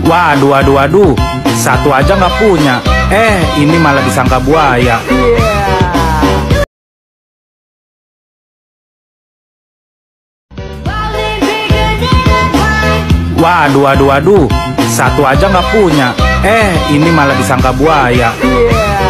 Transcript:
Waduh, waduh, waduh, satu aja nggak punya. Ini malah disangka buaya. Waduh, waduh, waduh, satu aja nggak punya. Ini malah disangka buaya.